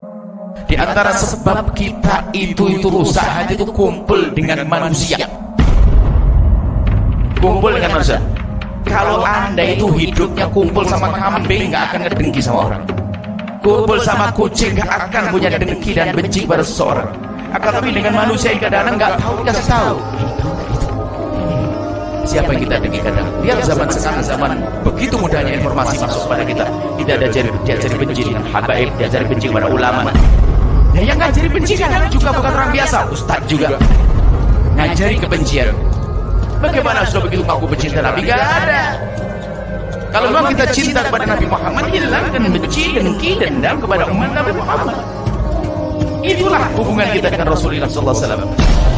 Di antara sebab kita itu rusak hati itu kumpul dengan manusia. Kumpul dengan manusia. Kalau Anda itu hidupnya kumpul sama kambing, nggak akan ngedengki sama orang. Kumpul sama kucing, nggak akan punya dengki dan benci pada seseorang. Akan tapi dengan manusia yang kadang-kadang nggak tahu, dikasih tahu. Siapa yang kita dengki kadang? Lihat zaman sekarang, zaman begitu mudahnya informasi masuk pada kita. Tidak ada diajari benci dengan habaib, diajari benci kepada ulama. Nah, yang ngajari benci kadang juga bukan orang biasa, ustadz juga ngajari kebencian. Bagaimana sudah begitu ngaku pecinta Nabi? Gak ada. Kalau memang kita cinta kepada Nabi Muhammad, hilangkan benci, dengki, dendam kepada umat Nabi Muhammad. Itulah hubungan kita dengan Rasulullah SAW.